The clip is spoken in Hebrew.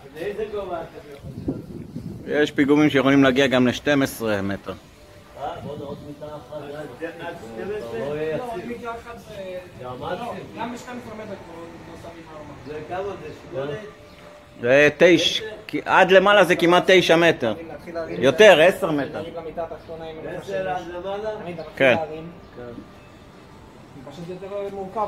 איזה גובה אתה יכול? יש פיגומים שיכולים להגיע גם ל-12 מטר. עוד מיטה אחת. לא, עוד מיטה אחת זה... גם ב-12 מטר כבר לא שמים 4. זה כמה זה? 8? זה 9, עד למעלה זה כמעט 9 מטר. יותר, 10 מטר. 10 עד למעלה? כן. פשוט יותר מורכב.